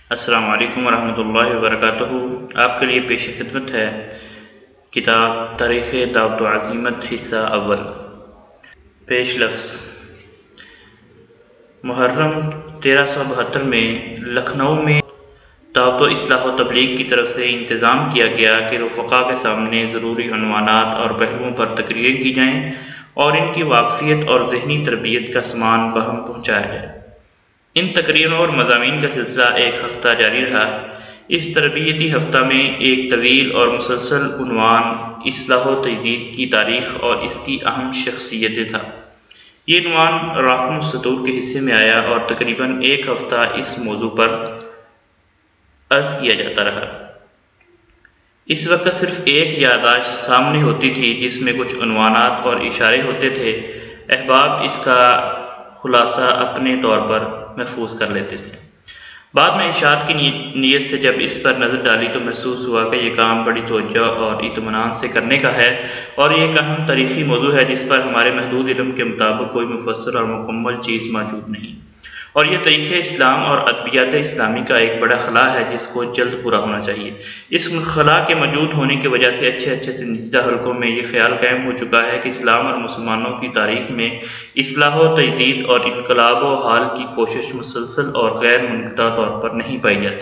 السلام علیکم ورحمۃ اللہ وبرکاتہ۔ آپ کے لیے پیش خدمت ہے کتاب تاریخ دعوت و عزیمت حصہ اول۔ پیش لفظ: محرم 1372 میں لکھنؤ میں دعوت و اصلاح و تبلیغ کی طرف سے انتظام کیا گیا کہ رفقا کے سامنے ضروری عنوانات اور پہلوؤں پر تقریریں کی جائیں اور ان کی واقفیت اور ذہنی تربیت کا سامان بہم پہنچایا جائے۔ ان تقریروں اور مضامین کا سلسلہ ایک ہفتہ جاری رہا۔ اس تربیتی ہفتہ میں ایک طویل اور مسلسل عنوان اصلاح و تجدید کی تاریخ اور اس کی اہم شخصیتیں تھا۔ یہ عنوان راکن السطور کے حصے میں آیا اور تقریباً ایک ہفتہ اس موضوع پر عرض کیا جاتا رہا۔ اس وقت صرف ایک یادداشت سامنے ہوتی تھی جس میں کچھ عنوانات اور اشارے ہوتے تھے۔ احباب اس کا خلاصہ اپنے طور پر محفوظ کر لیتے تھے۔ بعد میں اشاعت کی نیت سے جب اس پر نظر ڈالی تو محسوس ہوا کہ یہ کام بڑی توجہ اور اطمینان سے کرنے کا ہے اور یہ ایک اہم تاریخی موضوع ہے جس پر ہمارے محدود علم کے مطابق کوئی مفصل اور مکمل چیز موجود نہیں، اور یہ تاریخ اسلام اور ادبیات اسلامی کا ایک بڑا خلا ہے جس کو جلد پورا ہونا چاہیے۔ اس خلا کے موجود ہونے کی وجہ سے اچھے سنجیدہ حلقوں میں یہ خیال قائم ہو چکا ہے کہ اسلام اور مسلمانوں کی تاریخ میں اصلاح و تجدید اور انقلاب و حال کی کوشش مسلسل اور غیر منقطع طور پر نہیں پائی جاتی،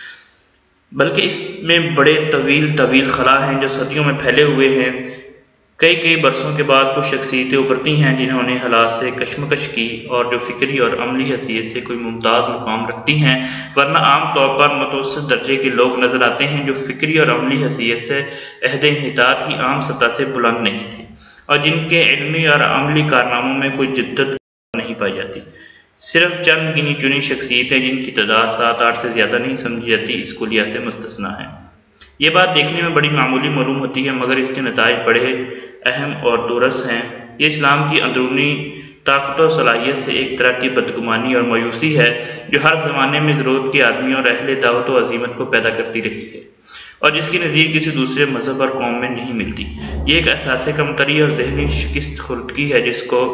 بلکہ اس میں بڑے طویل خلا ہیں جو صدیوں میں پھیلے ہوئے ہیں۔ کئی برسوں کے بعد کچھ شخصیتیں ابھرتی ہیں جنہوں نے حالات سے کشمکش کی اور جو فکری اور عملی حیثیت سے کوئی ممتاز مقام رکھتی ہیں، ورنہ عام طور پر متوسط درجے کے لوگ نظر آتے ہیں جو فکری اور عملی حیثیت سے عہد انحطاط کی عام سطح سے بلند نہیں تھے اور جن کے علمی اور عملی کارناموں میں کوئی جدت نہیں پائی جاتی۔ صرف چند گنی چنی شخصیتیں جن کی تعداد 7-8 سے زیادہ نہیں سمجھی جاتی اس کلیہ سے مستثنیٰ ہیں۔ یہ بات دیکھنے میں بڑی معمولی معلوم ہوتی ہے، مگر اس کے نتائج بڑے اہم اور دورس ہیں۔ یہ اسلام کی اندرونی طاقت و صلاحیت سے ایک طرح کی بدگمانی اور مایوسی ہے جو ہر زمانے میں ضرورت کے آدمی اور اہل دعوت و عزیمت کو پیدا کرتی رہی ہے اور جس کی نظیر کسی دوسرے مذہب اور قوم میں نہیں ملتی۔ یہ ایک احساس کمتری اور ذہنی شکست خلقی ہے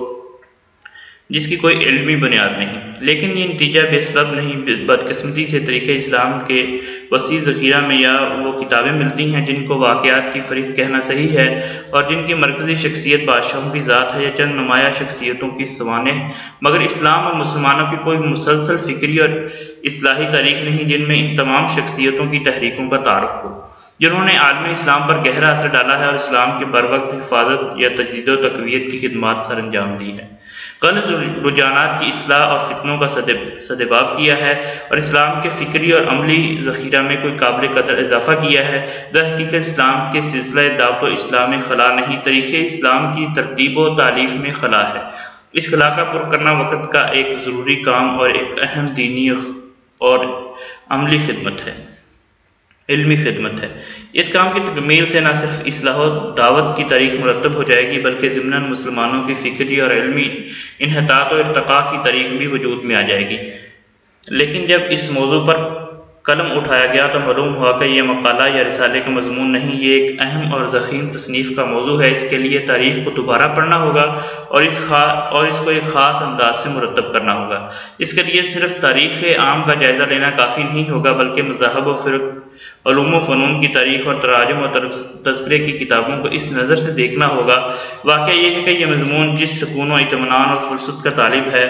جس کی کوئی علمی بنیاد نہیں، لیکن یہ نتیجہ بے سبب نہیں۔ بدقسمتی سے تاریخ اسلام کے وسیع ذخیرہ میں یا وہ کتابیں ملتی ہیں جن کو واقعات کی فہرست کہنا صحیح ہے اور جن کی مرکزی شخصیت بادشاہوں کی ذات ہے یا چند نمایاں شخصیتوں کی سوانح، مگر اسلام اور مسلمانوں کی کوئی مسلسل فکری اور اصلاحی تاریخ نہیں جن میں ان تمام شخصیتوں کی تحریکوں کا تعارف ہو، جنہوں نے عالمی اسلام پر گہرا اثر ڈالا ہے اور اسلام کے بروقت حفاظت یا تجدید و تقویت کی خدمات سر انجام دی ہے، غلط رجحانات کی اصلاح اور فتنوں کا سدباب کیا ہے اور اسلام کے فکری اور عملی ذخیرہ میں کوئی قابل قدر اضافہ کیا ہے۔ در حقیقت اسلام کے سلسلہ دعوت و اصلاح میں خلا نہیں، تاریخ اسلام کی ترتیب و تالیف میں خلا ہے۔ اس خلا کا پر کرنا وقت کا ایک ضروری کام اور ایک اہم دینی اور عملی خدمت ہے، علمی خدمت ہے۔ اس کام کی تکمیل سے نہ صرف اصلاح و دعوت کی تاریخ مرتب ہو جائے گی بلکہ ضمناً مسلمانوں کی فکری اور علمی انحطاط و ارتقاء کی تاریخ بھی وجود میں آ جائے گی۔ لیکن جب اس موضوع پر قلم اٹھایا گیا تو معلوم ہوا کہ یہ مقالہ یا رسالے کا مضمون نہیں، یہ ایک اہم اور ضخیم تصنیف کا موضوع ہے۔ اس کے لیے تاریخ کو دوبارہ پڑھنا ہوگا اور اس کو ایک خاص انداز سے مرتب کرنا ہوگا۔ اس کے لیے صرف تاریخ عام کا جائزہ لینا کافی نہیں ہوگا بلکہ مذاہب و فرق، علوم و فنون کی تاریخ اور تراجم و تذکرے کی کتابوں کو اس نظر سے دیکھنا ہوگا۔ واقعہ یہ ہے کہ یہ مضمون جس سکون و اطمینان اور فرصت کا طالب ہے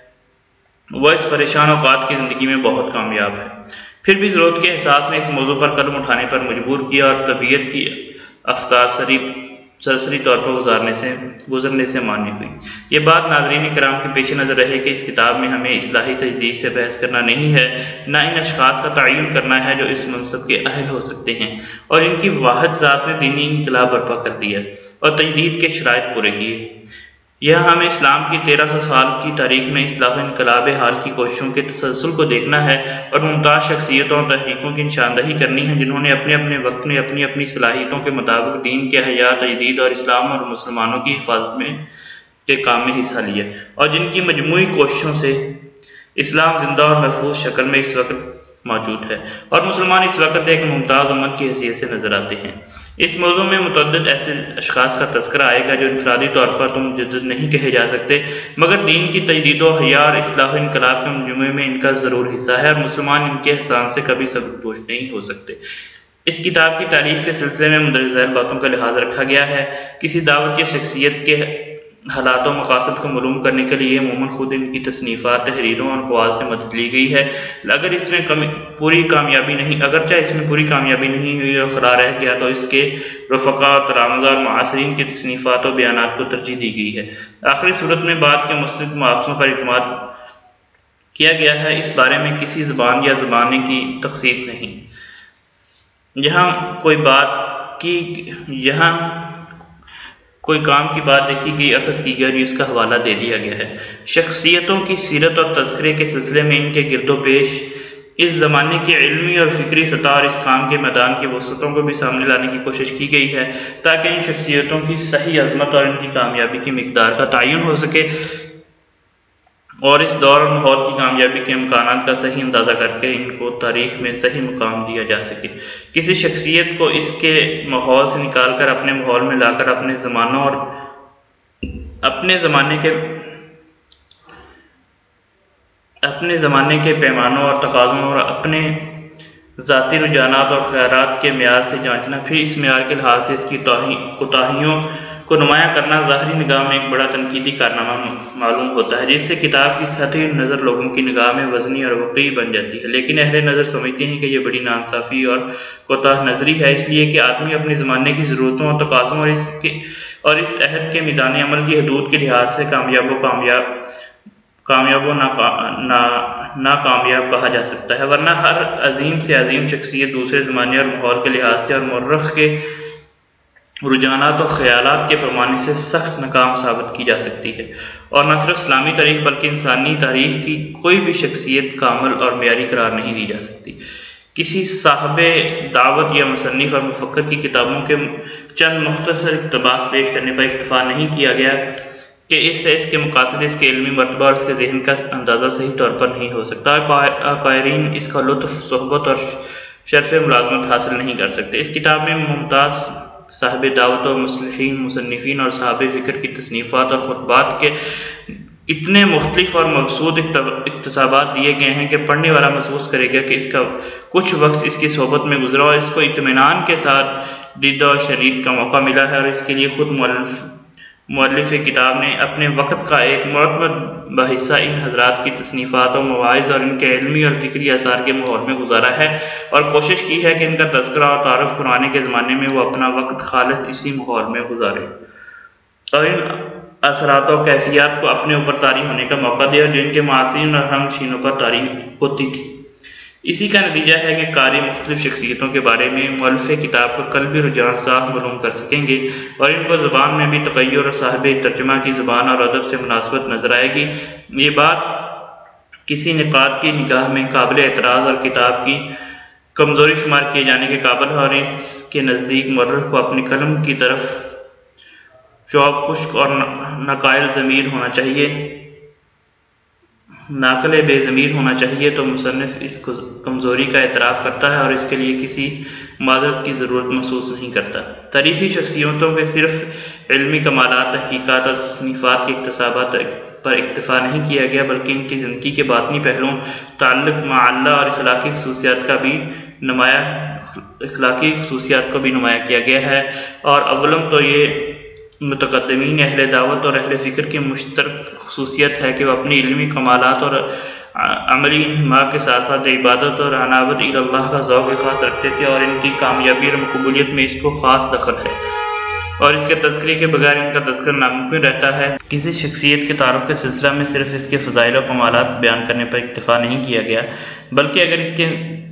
وہ اس پریشان اوقات کی زندگی میں بہت کامیاب ہے۔ پھر بھی ضرورت کے احساس نے اس موضوع پر قلم اٹھانے پر مجبور کیا اور طبیعت کی افطار سرسری طور پر گزرنے سے مانی ہوئی۔ یہ بات ناظرین کرام کے پیش نظر رہے کہ اس کتاب میں ہمیں اصلاحی تجدید سے بحث کرنا نہیں ہے، نہ ان اشخاص کا تعین کرنا ہے جو اس منصب کے اہل ہو سکتے ہیں اور ان کی واحد ذات نے دینی انقلاب برپا کر دیا اور تجدید کے شرائط پورے کیے۔ یہاں ہمیں اسلام کی 1300 سال کی تاریخ میں اصلاح و انقلاب حال کی کوششوں کے تسلسل کو دیکھنا ہے اور ممتاز شخصیتوں اور تحریکوں کی نشاندہی کرنی ہے جنہوں نے اپنے وقت میں اپنی صلاحیتوں کے مطابق دین کے احیاء، تجدید اور اسلام اور مسلمانوں کی حفاظت کے کام میں حصہ لیا اور جن کی مجموعی کوششوں سے اسلام زندہ اور محفوظ شکل میں اس وقت موجود ہے، اور مسلمان اس وقت ایک ممتاز امت کی حیثیت سے نظر آتے ہیں۔ اس موضوع میں متعدد ایسے اشخاص کا تذکرہ آئے گا جو انفرادی طور پر تو مجدد نہیں کہے جا سکتے، مگر دین کی تجدید و احیاء اور اصلاح و انقلاب کے منظومے میں ان کا ضرور حصہ ہے، اور مسلمان ان کے احسان سے کبھی سبکدوش نہیں ہو سکتے۔ اس کتاب کی تاریخ کے سلسلے میں مندرجہ ذیل باتوں کا لحاظ رکھا گیا ہے۔ کسی دعوت یا شخصیت کے حالات و مقاصد کو معلوم کرنے کے لیے عموماً خود ان کی تصنیفات، تحریروں اور اقوال سے مدد لی گئی ہے۔ اگرچہ اس میں پوری کامیابی نہیں ہوئی اور خلا رہ گیا تو اس کے رفقا، تلامذہ اور معاصرین کی تصنیفات و بیانات کو ترجیح دی گئی ہے۔ آخری صورت میں بعد کے مستند مؤرخوں پر اعتماد کیا گیا ہے، اس بارے میں کسی زبان یا زمانے کی تخصیص نہیں۔ یہاں کوئی کام کی بات دیکھی گئی، اخذ کی گئی، اس کا حوالہ دے دیا گیا ہے۔ شخصیتوں کی سیرت اور تذکرے کے سلسلے میں ان کے گرد و پیش، اس زمانے کی علمی اور فکری سطح اور اس کام کے میدان کی وسعتوں کو بھی سامنے لانے کی کوشش کی گئی ہے، تاکہ ان شخصیتوں کی صحیح عظمت اور ان کی کامیابی کی مقدار کا تعین ہو سکے، اور اس دور اور ماحول کی کامیابی کے امکانات کا صحیح اندازہ کر کے ان کو تاریخ میں صحیح مقام دیا جا سکے۔ کسی شخصیت کو اس کے ماحول سے نکال کر اپنے ماحول میں لا کر اپنے زمانے کے پیمانوں اور تقاضوں اور اپنے ذاتی رجحانات اور خیالات کے معیار سے جانچنا، پھر اس معیار کے لحاظ سے اس کی کوتاہیوں کو نمایاں کرنا ظاہری نگاہ میں ایک بڑا تنقیدی کارنامہ معلوم ہوتا ہے، جس سے کتاب کی سطحی نظر لوگوں کی نگاہ میں وزنی اور واقعی بن جاتی ہے۔ لیکن اہل نظر سمجھتے ہیں کہ یہ بڑی ناانصافی اور کوتاہ نظری ہے، اس لیے کہ آدمی اپنے زمانے کی ضرورتوں اور تقاضوں اور اس عہد کے میدان عمل کی حدود کے لحاظ سے کامیاب و ناکامیاب کہا جا سکتا ہے، ورنہ ہر عظیم سے عظیم شخصیت دوسرے زمانے اور ماحول کے لحاظ سے اور مورخ کے رجحانات اور خیالات کے پیمانے سے سخت ناکام ثابت کی جا سکتی ہے۔ اور نہ صرف اسلامی تاریخ بلکہ انسانی تاریخ کی کوئی بھی شخصیت کامل اور معیاری قرار نہیں دی جا سکتی۔ کسی صاحب دعوت یا مصنف اور مفکر کی کتابوں کے چند مختصر اقتباس پیش کرنے پر اکتفا نہیں کیا گیا کہ اس سے اس کے مقاصد، اس کے علمی مرتبہ اور اس کے ذہن کا اندازہ صحیح طور پر نہیں ہو سکتا۔ قائرین اس کا لطف، صحبت اور شرف ملازمت حاصل نہیں کر سکتے۔ اس کتاب میں ممتاز صاحب دعوت و مصلحین، مصنفین اور صحاب فکر کی تصنیفات اور خطبات کے اتنے مختلف اور مبسوط اقتباسات دیے گئے ہیں کہ پڑھنے والا محسوس کرے گا کہ اس کا کچھ وقت اس کی صحبت میں گزرا اور اس کو اطمینان کے ساتھ دید و شنید کا موقع ملا ہے، اور اس کے لیے خود مؤلف کتاب نے اپنے وقت کا ایک معتبر بحصہ ان حضرات کی تصنیفات و مواعظ اور ان کے علمی اور فکری آثار کے ماحول میں گزارا ہے، اور کوشش کی ہے کہ ان کا تذکرہ اور تعارف کرانے کے زمانے میں وہ اپنا وقت خالص اسی ماحول میں گزارے اور ان اثرات و کیفیات کو اپنے اوپر طاری ہونے کا موقع دیا جو ان کے معاصرین اور ہم نشینوں پر طاری ہوتی تھی۔ اسی کا نتیجہ ہے کہ قاری مختلف شخصیتوں کے بارے میں مؤلف کتاب کا قلبی رجحان صاف معلوم کر سکیں گے، اور ان کو زبان میں بھی تغیر اور صاحب ترجمہ کی زبان اور ادب سے مناسبت نظر آئے گی۔ یہ بات کسی نقاد کی نگاہ میں قابل اعتراض اور کتاب کی کمزوری شمار کیے جانے کے قابل ہے، اور اس کے نزدیک مورخ کو اپنی قلم کی طرف شعب خشک اور ناقل بے ضمیر ہونا چاہیے، تو مصنف اس کمزوری کا اعتراف کرتا ہے اور اس کے لیے کسی معذرت کی ضرورت محسوس نہیں کرتا۔ تاریخی شخصیتوں کے صرف علمی کمالات، تحقیقات اور تصنیفات کے اکتسابات پر اکتفا نہیں کیا گیا، بلکہ ان کی زندگی کے باطنی پہلوؤں، تعلق مع اللہ اور اخلاقی خصوصیات کو بھی نمایاں کیا گیا ہے۔ اور اولم تو یہ متقدمین اہل دعوت اور اہل فکر کی مشترک خصوصیت ہے کہ وہ اپنی علمی کمالات اور عملی انہماک کے ساتھ ساتھ عبادت اور عنابت اللہ کا ذوق خاص رکھتے تھے، اور ان کی کامیابی اور مقبولیت میں اس کو خاص دخل ہے، اور اس کے تذکرے کے بغیر ان کا تذکر ناممکن رہتا ہے۔ کسی شخصیت کے تعارف کے سلسلہ میں صرف اس کے فضائل و کمالات بیان کرنے پر اکتفا نہیں کیا گیا، بلکہ اگر اس کے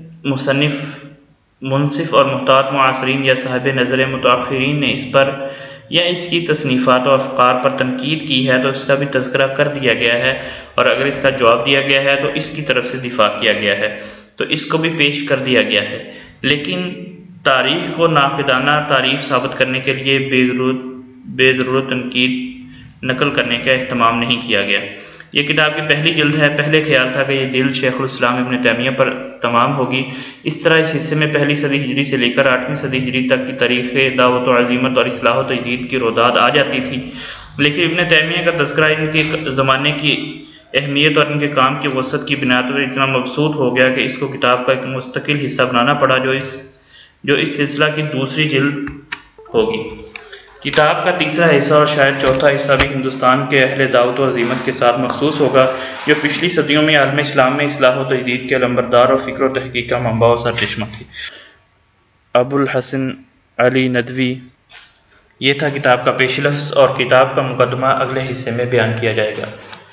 منصف اور محتاط معاصرین یا صاحب نظر متاخرین نے اس پر یا اس کی تصنیفات و افکار پر تنقید کی ہے تو اس کا بھی تذکرہ کر دیا گیا ہے، اور اگر اس کا جواب دیا گیا ہے تو اس کی طرف سے دفاع کیا گیا ہے تو اس کو بھی پیش کر دیا گیا ہے، لیکن تاریخ کو ناقدانہ تعریف ثابت کرنے کے لیے بے ضرورت تنقید نقل کرنے کا اہتمام نہیں کیا گیا۔ یہ کتاب کی پہلی جلد ہے۔ پہلے خیال تھا کہ یہ جلد شیخ الاسلام ابن تیمیہ پر تمام ہوگی۔ اس طرح اس حصے میں پہلی صدی ہجری سے لے کر 8ویں صدی ہجری تک کی تاریخ دعوت و عزیمت اور اصلاح و تجدید کی روداد آ جاتی تھی، لیکن ابن تیمیہ کا تذکرہ ان کے زمانے کی اہمیت اور ان کے کام کی وسعت کی بنا پر اتنا مبسوط ہو گیا کہ اس کو کتاب کا ایک مستقل حصہ بنانا پڑا، جو اس سلسلہ کی دوسری جلد ہوگی۔ کتاب کا تیسرا حصہ اور شاید چوتھا حصہ بھی ہندوستان کے اہل دعوت و عزیمت کے ساتھ مخصوص ہوگا، جو پچھلی صدیوں میں عالم اسلام میں اصلاح و تجدید کے علمبردار اور فکر و تحقیق کا منبع و سرچشمہ تھی۔ ابو الحسن علی ندوی۔ یہ تھا کتاب کا پیش لفظ، اور کتاب کا مقدمہ اگلے حصے میں بیان کیا جائے گا۔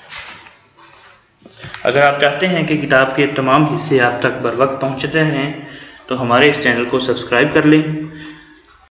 اگر آپ چاہتے ہیں کہ کتاب کے تمام حصے آپ تک بر وقت پہنچتے ہیں تو ہمارے اس چینل کو سبسکرائب کر لیں